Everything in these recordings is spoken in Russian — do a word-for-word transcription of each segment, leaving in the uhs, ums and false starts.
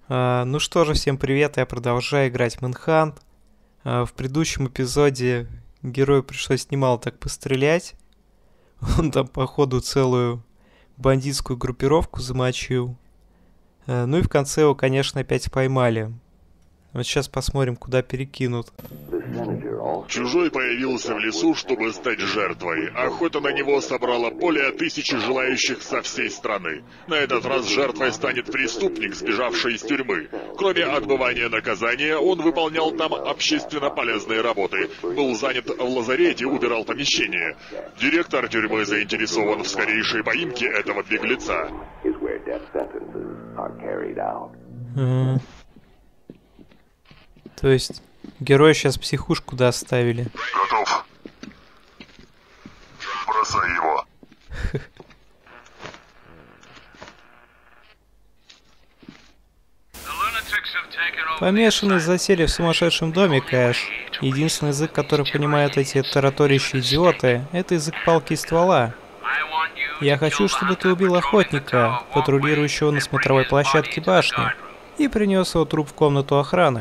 А, ну что же, всем привет, я продолжаю играть в Manhunt. А, в предыдущем эпизоде герою пришлось немало так пострелять. Он там, походу, целую бандитскую группировку замочил. А, ну и в конце его, конечно, опять поймали. Вот сейчас посмотрим, куда перекинут. Чужой появился в лесу, чтобы стать жертвой. Охота на него собрала более тысячи желающих со всей страны. На этот раз жертвой станет преступник, сбежавший из тюрьмы. Кроме отбывания наказания, он выполнял там общественно полезные работы. Был занят в лазарете, убирал помещение. Директор тюрьмы заинтересован в скорейшей поимке этого беглеца. Ага. То есть героя сейчас психушку доставили. Готов. Бросай его. Помешанные засели в сумасшедшем доме, Кэш. Единственный язык, который понимают эти тараторящие идиоты, это язык палки и ствола. Я хочу, чтобы ты убил охотника, патрулирующего на смотровой площадке башни, и принес его труп в комнату охраны.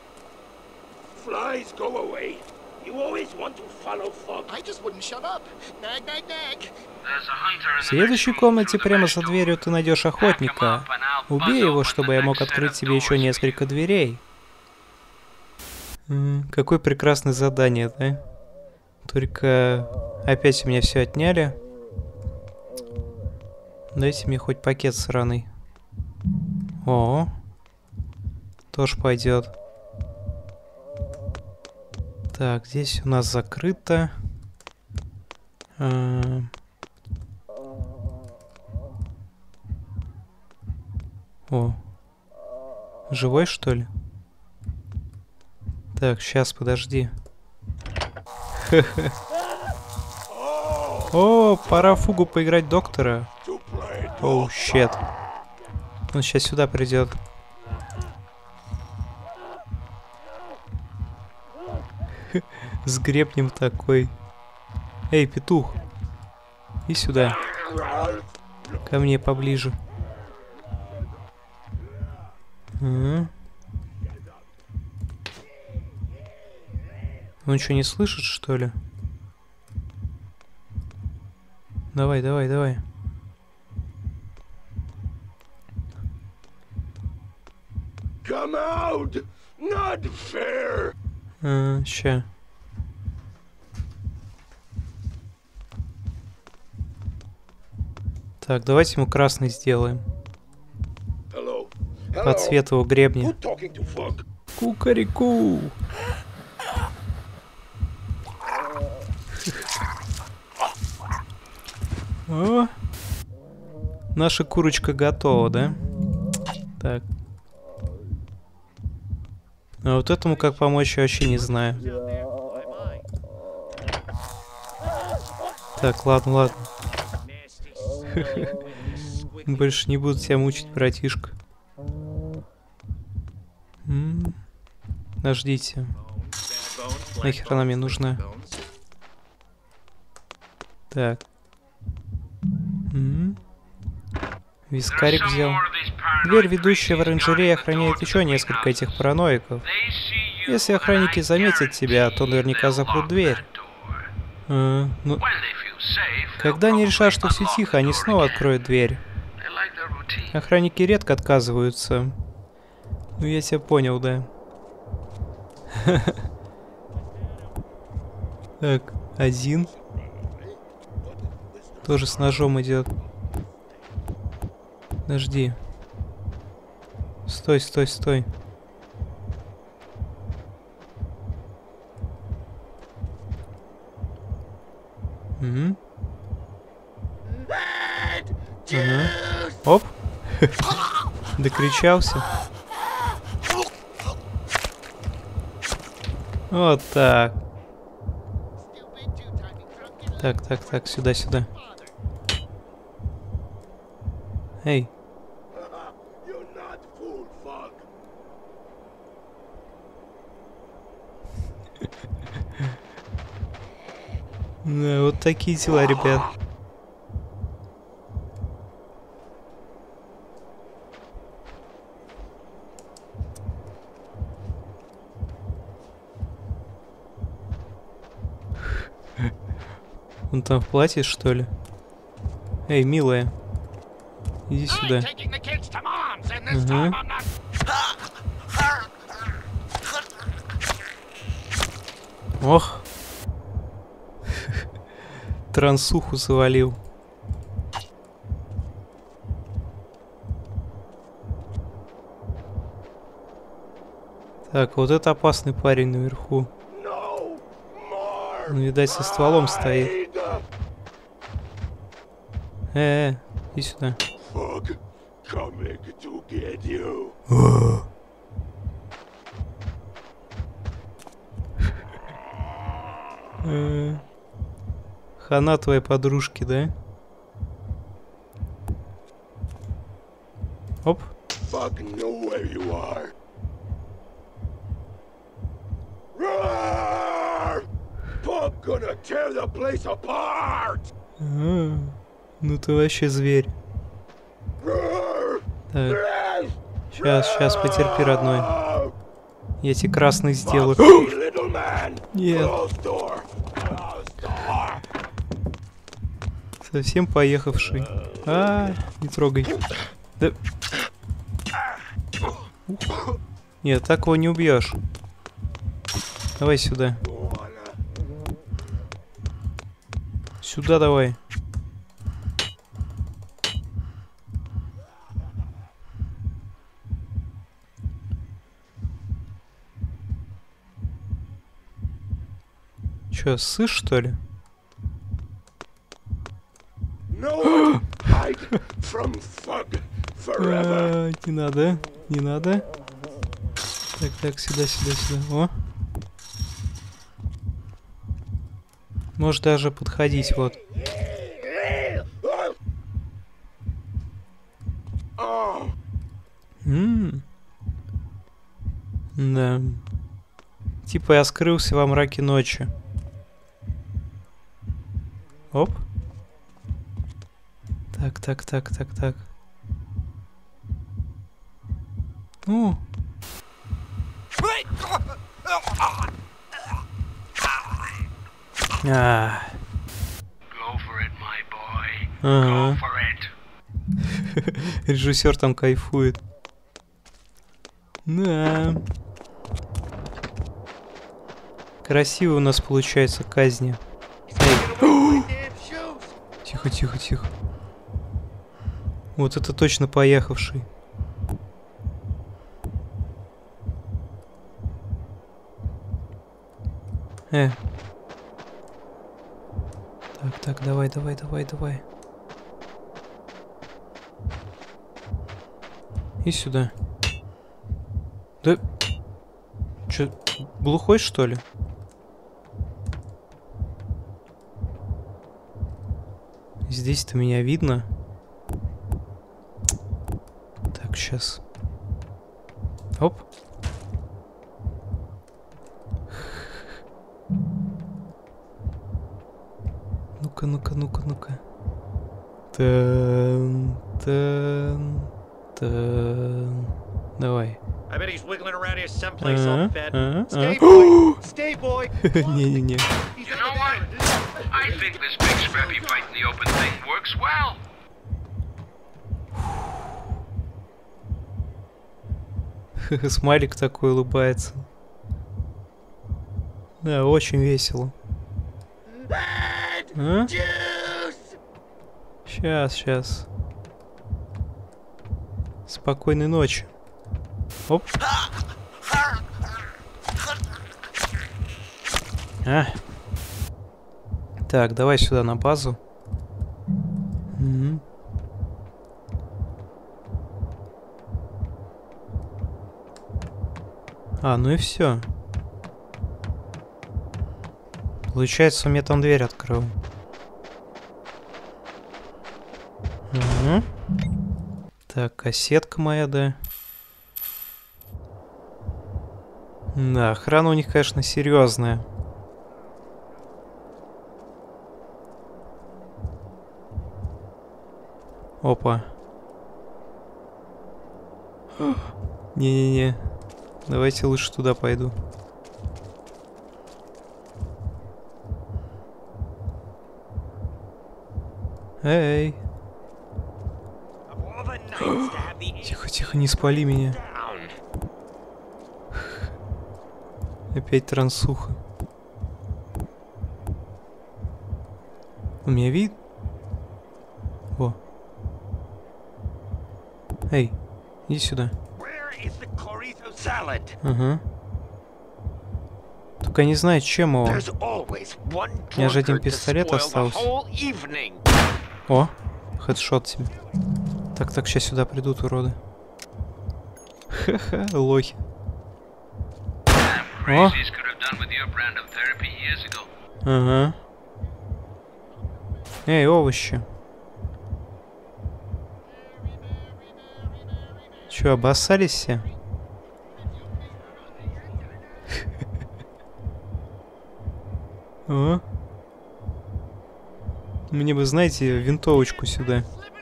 В следующей комнате прямо за дверью ты найдешь охотника. Убей его, чтобы я мог открыть тебе еще несколько дверей. М, какое прекрасное задание, да? Только опять у меня все отняли. Дайте мне хоть пакет сраный. О, тоже пойдет. Так, здесь у нас закрыто. А... О, живой, что ли? Так, сейчас, подожди. О, пора фугу поиграть доктора. Оу, щет. Он сейчас сюда придет. С гребнем такой. Эй, петух. И сюда. Ко мне поближе. Угу. Он что, не слышит, что ли? Давай, давай, давай. Come out! Not fair! А, ща. Так, давайте ему красный сделаем. Hello. Под цвет его гребня. Who talking to fuck? Кукареку! О! Наша курочка готова, да? Так. А вот этому как помочь, я вообще не знаю. Так, ладно, ладно. Больше не буду тебя мучить, братишка. М-м. Подождите. Нахер она мне нужна? Так. М-м. Вискарик взял. Дверь, ведущая в оранжерею, охраняет еще несколько этих параноиков. Если охранники заметят тебя, то наверняка запрут дверь. А, ну... Когда они решат, что все тихо, они снова откроют дверь. Охранники редко отказываются. Ну, я тебя понял, да. Так, один. Тоже с ножом идет. Подожди. Стой, стой, стой. Угу. Ага. Оп. Докричался. Вот так. Так, так, так, сюда, сюда. Эй. Да, вот такие дела, ребят. Он там в платье, что ли? Эй, милая. Иди сюда. Угу. Ох. Трансуху завалил. Так, вот это опасный парень наверху. Он, видать, со стволом стоит. Э, -э иди сюда. Хана твоей подружки, да? Оп. А, ну ты вообще зверь. Так. Сейчас, сейчас, потерпи, родной. Я тебе красный сделаю. Нет. Совсем поехавший. А, не трогай. Да. Нет, так его не убьешь. Давай сюда. Сюда давай. Чё, ссышь, что ли? А, не надо, не надо. Так, так, сюда, сюда, сюда. О. Можешь даже подходить, вот. М-м. Да. Типа я скрылся во мраке ночи. Оп. Так, так, так, так, так. Ну. А. Ага. Режиссер там кайфует. Да. Красиво у нас получается казни. Эй. Тихо, тихо, тихо. Вот это точно поехавший. Э. Так, так, давай, давай, давай, давай. И сюда. Да... Чё, глухой, что ли? Здесь-то меня видно. Так, сейчас. Оп. Ну-ка, ну-ка, ну-ка, ну-ка. Тан, тан, тан. Давай. Не-не-не. Смайлик такой улыбается. Да, очень весело. А? Сейчас, сейчас. Спокойной ночи. Оп. А. Так, давай сюда на базу. Угу. А, ну и все. Получается, мне там дверь открыл. Угу. Так, кассетка моя, да. Да, охрана у них, конечно, серьезная. Опа. Не-не-не. Давайте лучше туда пойду. Эй. Тихо, тихо, не спали меня. Опять трансуха. У меня вид? Во. Эй, иди сюда. Ага. Только не знаю, чем его. У меня же один пистолет остался. О, хедшот тебе. Так, так, сейчас сюда придут уроды. Ха-ха, лохи. О. Ага. Эй, овощи. Чё, обоссались все? О. Мне бы, знаете, винтовочку сюда.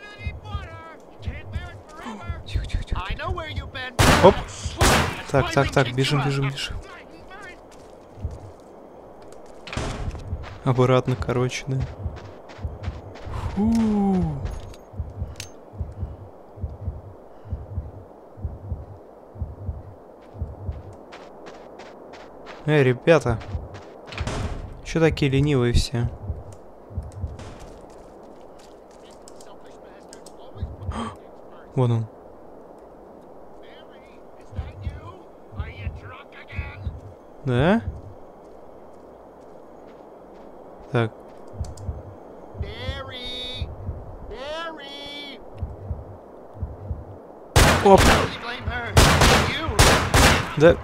Тихо, тихо, тихо. Оп. Так, так, так, бежим, бежим, бежим. Обратно, короче, да. Фу. Эй, ребята. Чё такие ленивые все? Вон он. Да? Так. Оп. Да.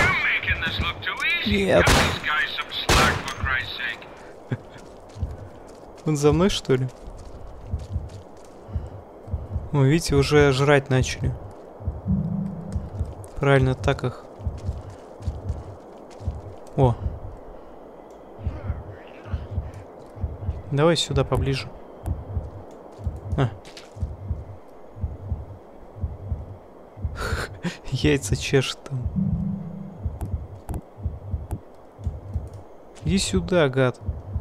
Нет. Он за мной, что ли? О, видите, уже жрать начали. Правильно, так их. О. Давай сюда поближе. А. Яйца чешет там. Иди сюда, гад.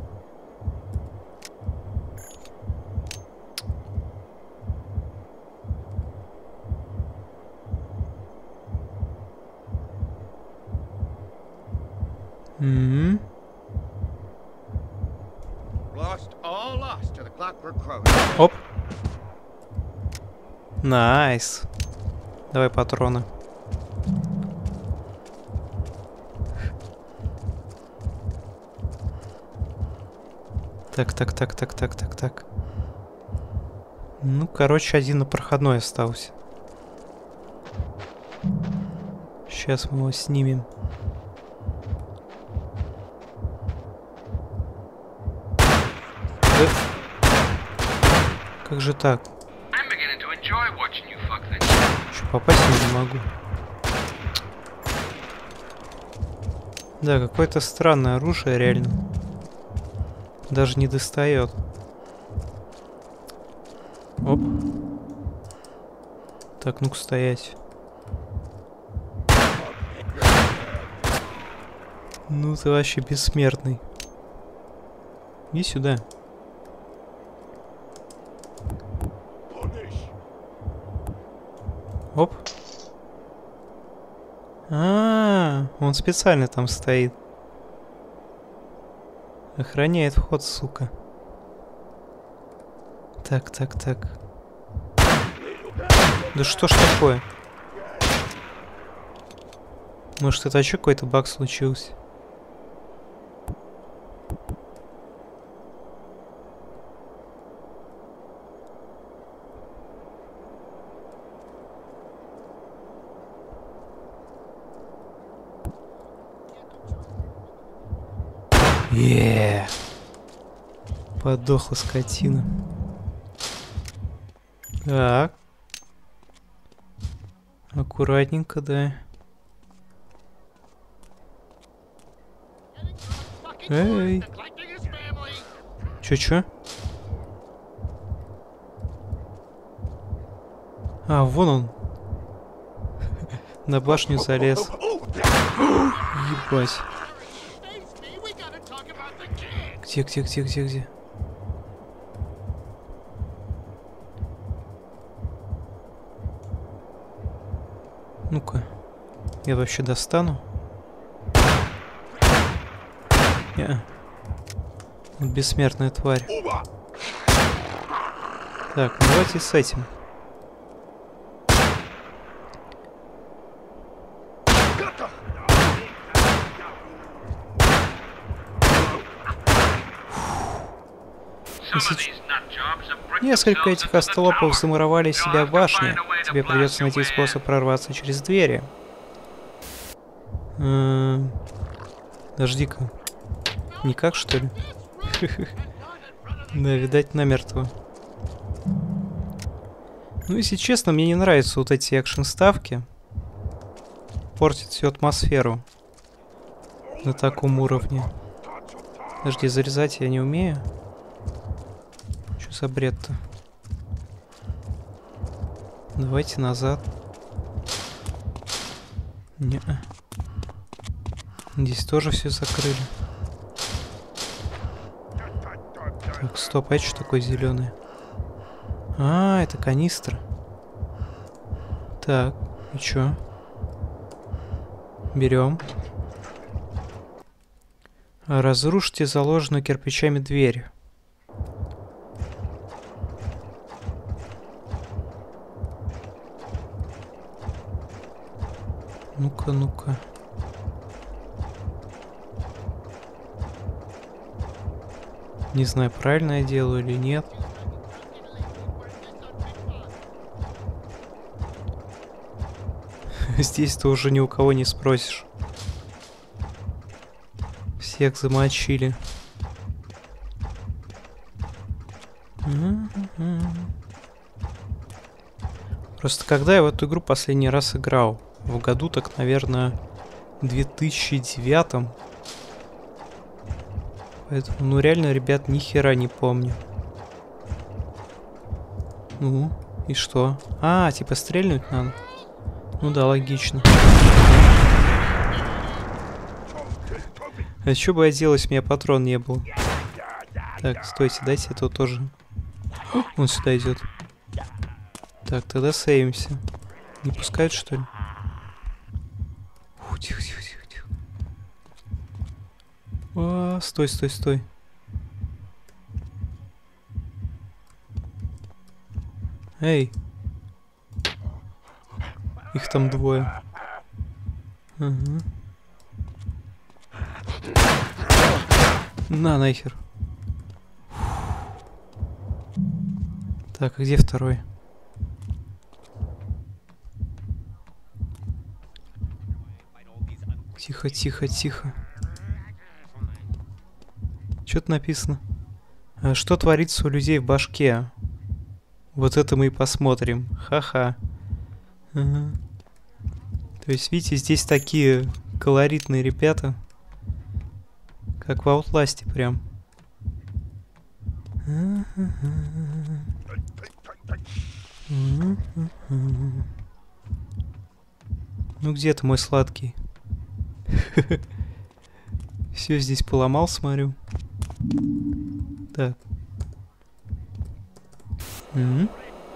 Mm-hmm. Оп. Найс. Давай патроны. Так, так, так, так, так, так, так. Ну, короче, один на проходной остался. Сейчас мы его снимем. Да. Как же так? Чё, попасть не могу. Да, какое-то странное оружие, реально. Даже не достает. Оп. Так, ну-ка стоять. Ну ты вообще бессмертный. Иди сюда. Оп. А, -а, -а он специально там стоит. Охраняет вход, сука. Так, так, так. Да что ж такое? Может, это еще какой-то баг случился? Еее. Подохла скотина. Так. Аккуратненько, да. Эй. Чё-чё? А, вон он. На башню залез. Ебать. Где, где, где, где, где? Ну-ка. Я вообще достану? Не. Вот бессмертная тварь. Так, ну давайте с этим. Несколько этих остолопов замуровали себя в башне. Тебе придется найти способ прорваться через двери. Эм... Подожди-ка. Никак, что ли? Да, видать, намертво. Ну, если честно, мне не нравятся вот эти экшн-ставки. Портит всю атмосферу. На таком уровне. Подожди, зарезать я не умею. Что за бред-то? Давайте назад. Не-а. Здесь тоже все закрыли. Так, стоп, а это что такое зеленое? А, это канистра. Так, и чё? Берем. Разрушите заложенную кирпичами дверь. Ну-ка, ну-ка. Не знаю, правильно я делаю или нет. Здесь-то уже ни у кого не спросишь. Всех замочили. Просто когда я в эту игру последний раз играл? В году так, наверное, две тысячи девятом. Поэтому, ну реально, ребят, ни хера не помню. Ну, и что? А, типа стрельнуть надо? Ну да, логично. А что бы я делал, если у меня патрон не был? Так, стойте, дайте этого тоже. О, он сюда идет. Так, тогда сейвимся. Не пускают, что ли? Фу, тихо, тихо, тихо, тихо. О, стой, стой, стой. Эй. Их там двое. Ага. На, нахер. Так, а где второй? Тихо, тихо, тихо. Что-то написано. А что творится у людей в башке? Вот это мы и посмотрим. Ха-ха. Ага. То есть, видите, здесь такие колоритные ребята. Как в Outlast'е прям. Ну где ты, мой сладкий? Все здесь поломал, смотрю. Так. Угу.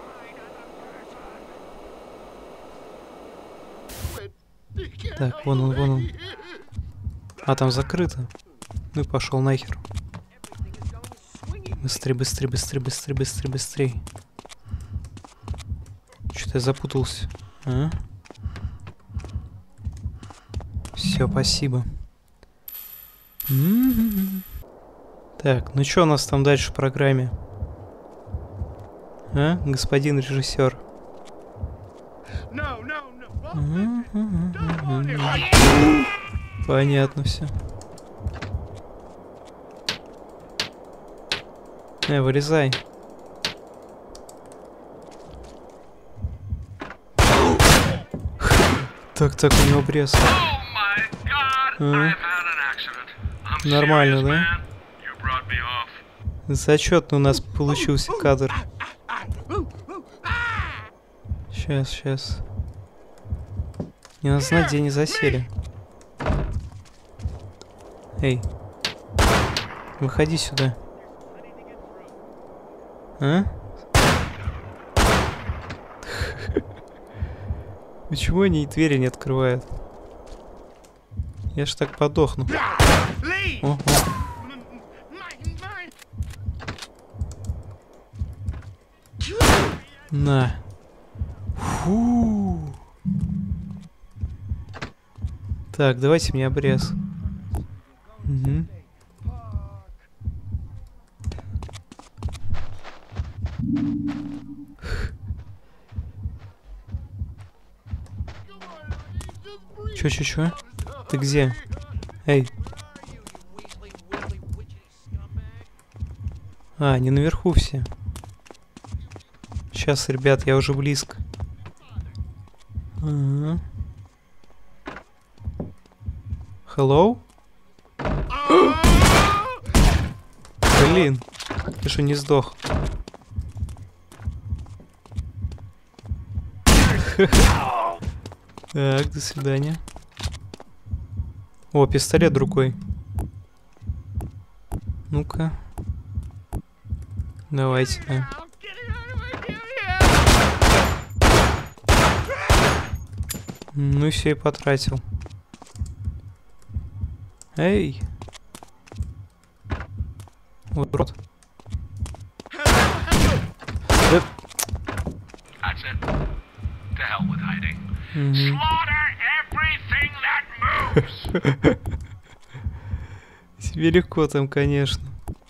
Так, вон он, вон он. А, там закрыто. Ну и пошел нахер. Быстрее, быстрее, быстрее, быстрее, быстрее, быстрее. Что-то я запутался. А? Все, спасибо. М-м-м. Так, ну что у нас там дальше в программе? А, господин режиссер? Понятно все. Э, вылезай. Так, так, у него обрез. А? Нормально, да? Зачетно у нас получился кадр. Сейчас, сейчас. Не надо знать, где они засели. Эй. Выходи сюда. А? Почему они и двери не открывают? Я ж так подохну. Ого. На. Фу. Так, давайте мне обрез. Угу. Чё, чё, чё? Ты где? Эй. А, они наверху все. Сейчас, ребят, я уже близко. Ага. Hello? Блин, ты что, не сдох? Так, до свидания. О, пистолет рукой. Ну-ка. Давайте, да. Ну и все, и потратил. Эй! Вот рот. Да. Тебе легко там, конечно.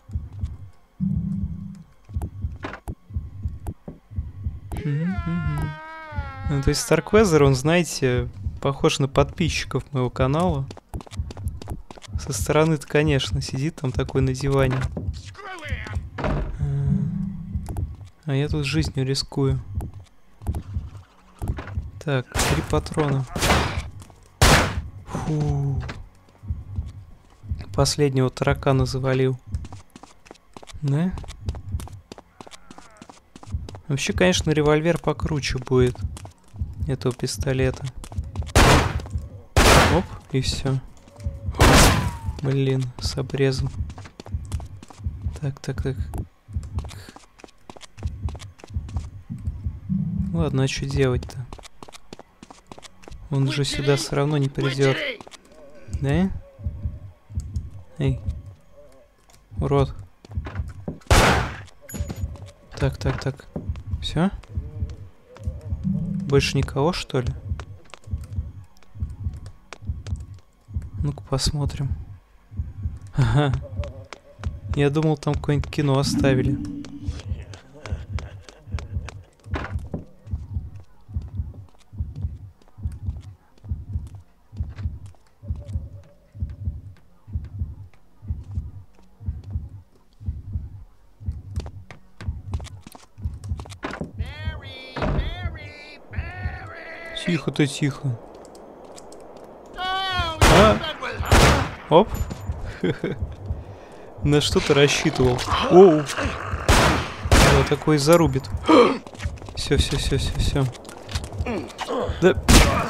Ну, то есть Старквезер, он, знаете, похож на подписчиков моего канала. Со стороны-то, конечно, сидит там такой на диване. А я тут жизнью рискую. Так, три патрона. Фу. Последнего таракана завалил. Да? Вообще, конечно, револьвер покруче будет этого пистолета. Оп, и все. Блин, с обрезом. Так, так, так. Ладно, а что делать-то? Он же сюда все равно не придет. Да? Эй. Урод. Так, так, так. Все? Больше никого, что ли? Ну-ка посмотрим. Ага. Я думал, там какое-нибудь кино оставили. Тихо ты, тихо. А? Оп. На что ты рассчитывал? Оу. Да, такой зарубит. Все, все, все, все, все. Да.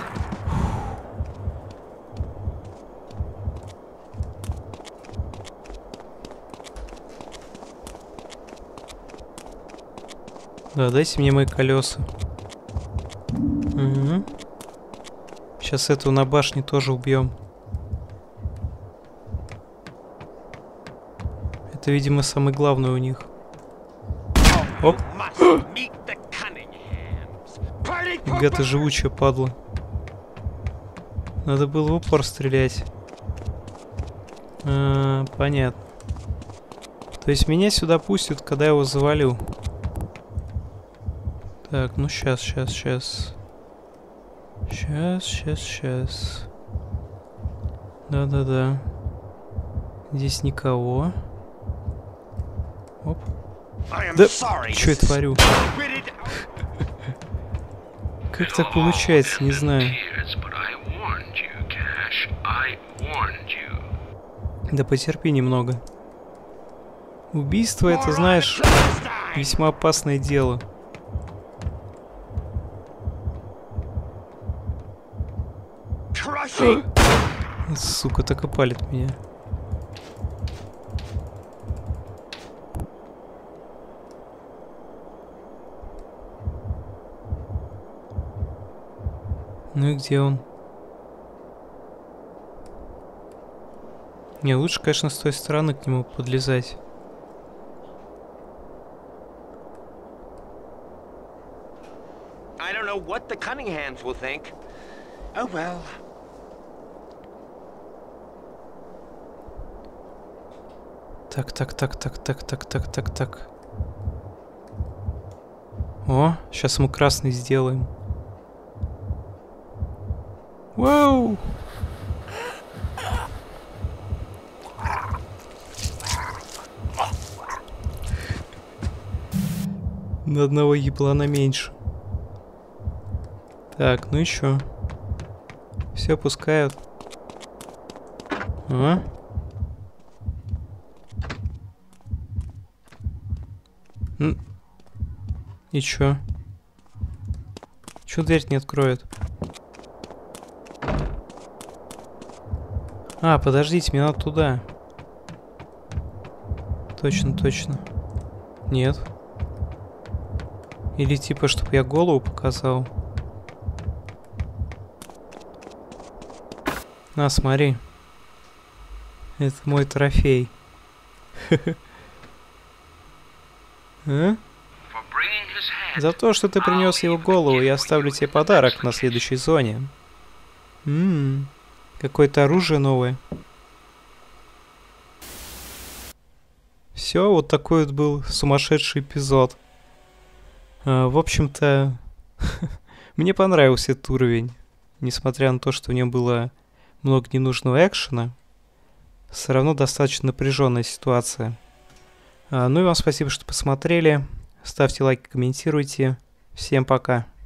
Да, дайте мне мои колеса. Угу. Сейчас этого на башне тоже убьем. Это, видимо, самое главное у них. Оп. Га ты живучая, падла. Надо было в упор стрелять. А, понятно. То есть меня сюда пустят, когда я его завалю. Так, ну сейчас, сейчас, сейчас. Сейчас, сейчас, сейчас. Да-да-да. Здесь никого. Оп. Да, что я творю? Как так получается, не знаю. Да потерпи немного. Убийство, это, знаешь, весьма опасное дело. Сука, так и палит меня. Ну и где он? Не, лучше, конечно, с той стороны к нему подлезать. I don't know what the Cunninghams will think. Oh well. Так, так, так, так, так, так, так, так, так. О, сейчас мы красный сделаем. Вау! На одного еблана меньше. Так, ну и чё? Все пускают. А? М. И чё? Чё дверь не откроет? А, подождите, мне надо туда. Точно, точно. Нет. Или типа, чтобы я голову показал. На, смотри. Это мой трофей. А? За то, что ты принес его голову, я оставлю тебе подарок на следующей зоне. Ммм, какое-то оружие новое. Все, вот такой вот был сумасшедший эпизод. А, в общем-то, мне понравился этот уровень. Несмотря на то, что в нем было много ненужного экшена, все равно достаточно напряженная ситуация. А, ну и вам спасибо, что посмотрели. Ставьте лайки, комментируйте. Всем пока.